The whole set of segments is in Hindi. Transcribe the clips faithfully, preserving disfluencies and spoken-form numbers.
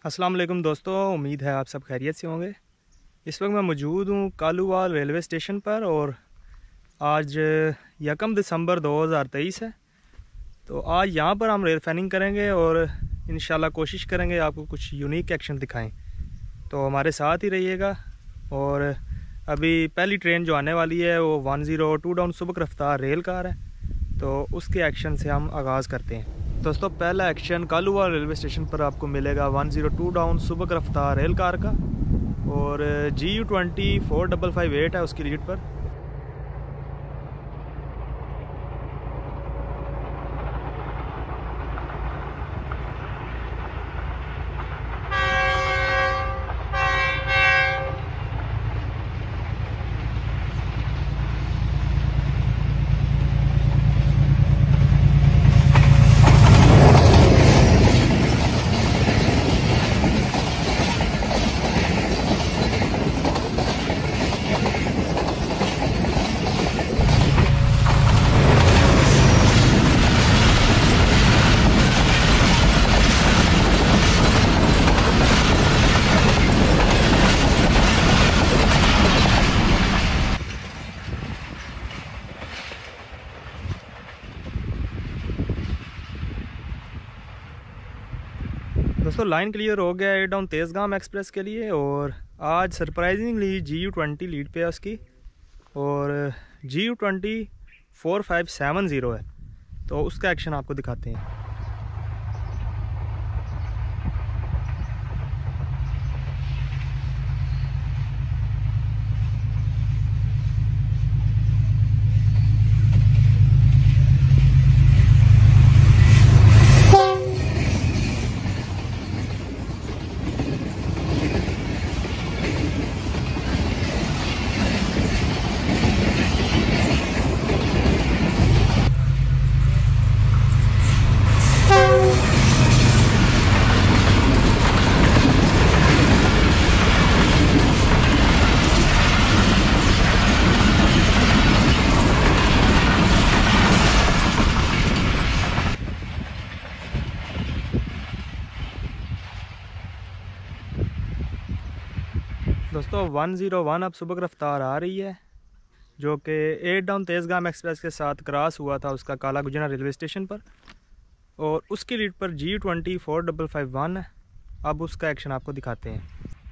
अस्सलाम वालेकुम दोस्तों, उम्मीद है आप सब खैरियत से होंगे। इस वक्त मैं मौजूद हूँ कालूवाल रेलवे स्टेशन पर और आज यकम दिसंबर दो हज़ार तेईस है। तो आज यहाँ पर हम रेल फैनिंग करेंगे और इंशाल्लाह कोशिश करेंगे आपको कुछ यूनिक एक्शन दिखाएं। तो हमारे साथ ही रहिएगा। और अभी पहली ट्रेन जो आने वाली है वो वन ज़ीरो टू डाउन सुबक रफ्तार रेल कार है, तो उसके एक्शन से हम आगाज़ करते हैं। दोस्तों, पहला एक्शन कालूवाल रेलवे स्टेशन पर आपको मिलेगा वन ज़ीरो टू डाउन सुबक रफ्तार रेल कार का और G U twenty four double five eight है उसकी लीड पर। दोस्तों, लाइन क्लियर हो गया है डाउन तेज़गाम एक्सप्रेस के लिए और आज surprisingly G U twenty lead पे है उसकी और G U twenty four five seven zero है, तो उसका एक्शन आपको दिखाते हैं। दोस्तों, वन ज़ीरो वन अब सुबह रफ्तार आ रही है जो कि एट डाउन तेज़गाम एक्सप्रेस के साथ क्रॉस हुआ था उसका काला गुजना रेलवे स्टेशन पर और उसकी लीड पर G twenty four double five one है। अब उसका एक्शन आपको दिखाते हैं।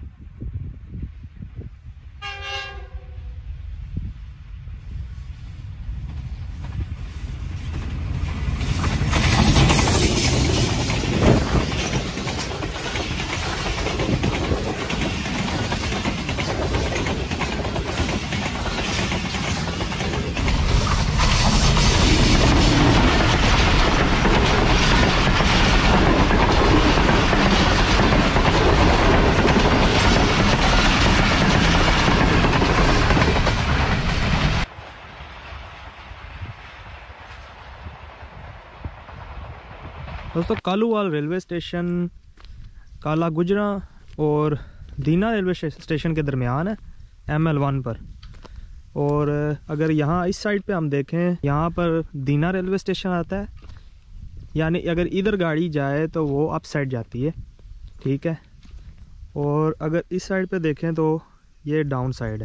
दोस्तों, कालूवाल रेलवे स्टेशन काला गुजरा और दीना रेलवे स्टेशन के दरमियान है एम एल वन पर। और अगर यहाँ इस साइड पे हम देखें, यहाँ पर दीना रेलवे स्टेशन आता है, यानी अगर इधर गाड़ी जाए तो वो अप साइड जाती है, ठीक है। और अगर इस साइड पे देखें तो ये डाउन साइड है।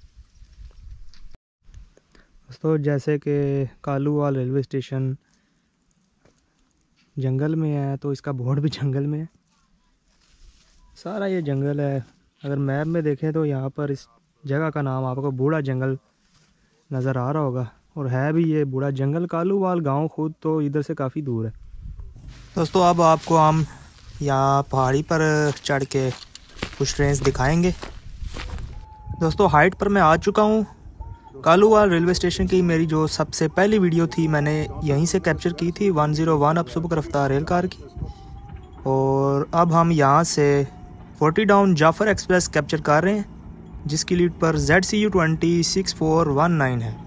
दोस्तों, जैसे कि कालूवाल रेलवे स्टेशन जंगल में है तो इसका बोर्ड भी जंगल में है, सारा ये जंगल है। अगर मैप में देखें तो यहाँ पर इस जगह का नाम आपको बूढ़ा जंगल नज़र आ रहा होगा और है भी ये बूढ़ा जंगल। कालूवाल गांव खुद तो इधर से काफ़ी दूर है। दोस्तों, अब आपको हम यहाँ पहाड़ी पर चढ़ के कुछ ट्रेन्स दिखाएंगे। दोस्तों, हाइट पर मैं आ चुका हूँ। कालूवाल रेलवे स्टेशन की मेरी जो सबसे पहली वीडियो थी मैंने यहीं से कैप्चर की थी, वन ज़ीरो वन अब सुबह रफ्तार रेल कार की। और अब हम यहाँ से forty down Jaffar express capture कर रहे हैं जिसकी लीड पर Z C U twenty six four one nine है।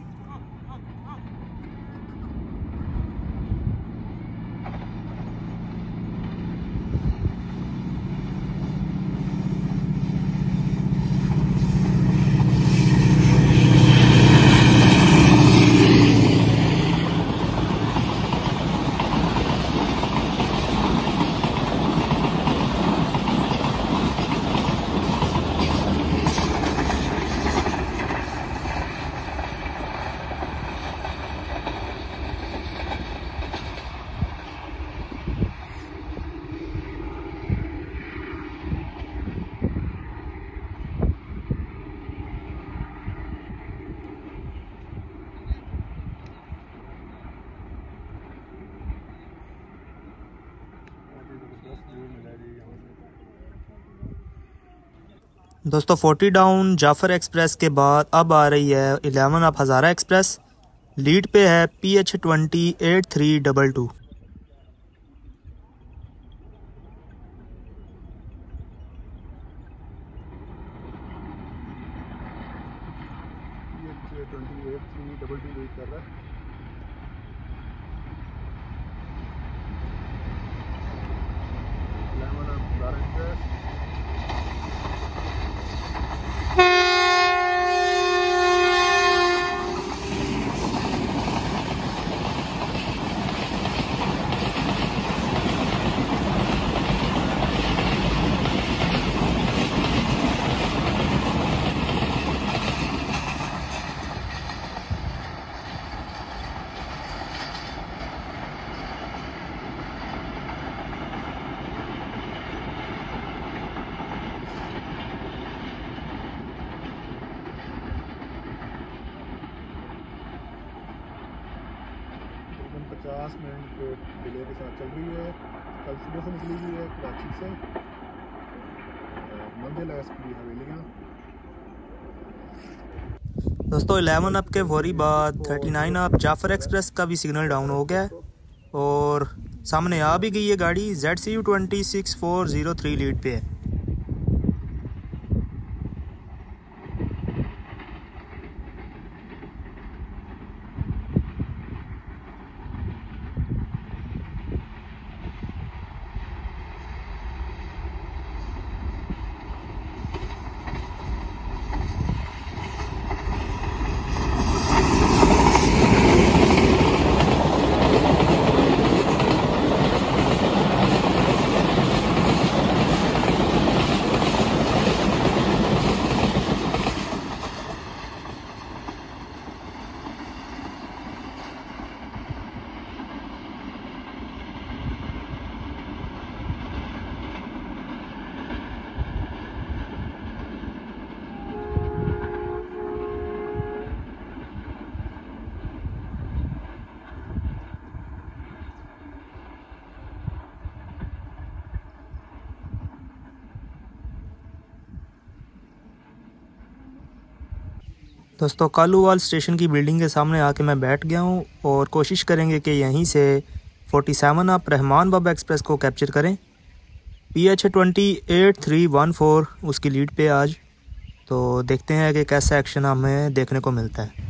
दोस्तों फोर्टी डाउन जाफर एक्सप्रेस के बाद अब आ रही है eleven up Hazara express. Lead पे है P H twenty eight three double two. पचास मिनट के डिले के साथ चल रही है। कल सुबह से निकली हुई है कराची से, मंजिल है इसकी हवेलियाँ। दोस्तों इलेवन अप के फौरी बाद thirty nine up Jaffar express का भी सिग्नल डाउन हो गया है और सामने आ भी गई है गाड़ी। Z C U twenty six four zero three lead पे है। दोस्तों कालूवाल स्टेशन की बिल्डिंग के सामने आके मैं बैठ गया हूँ और कोशिश करेंगे कि यहीं से forty seven up Rehman Baba express को कैप्चर करें। P H twenty eight three one four उसकी लीड पे आज। तो देखते हैं कि कैसा एक्शन हमें देखने को मिलता है।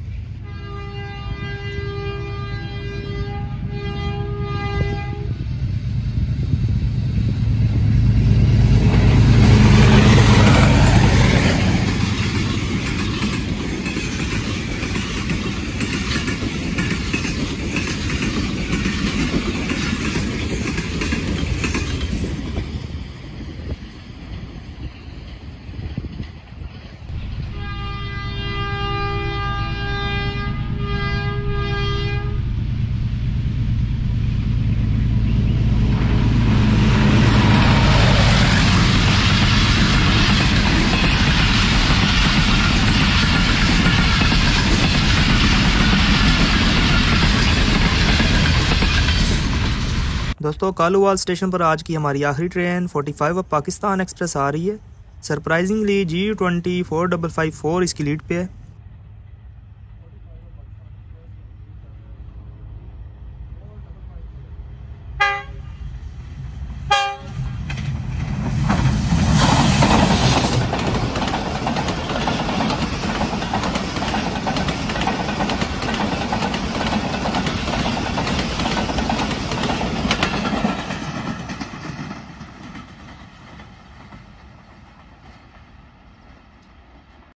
दोस्तों कालूवाल स्टेशन पर आज की हमारी आखिरी train forty five up Pakistan express आ रही है। Surprisingly G U twenty four double five four इसकी लीड पे है।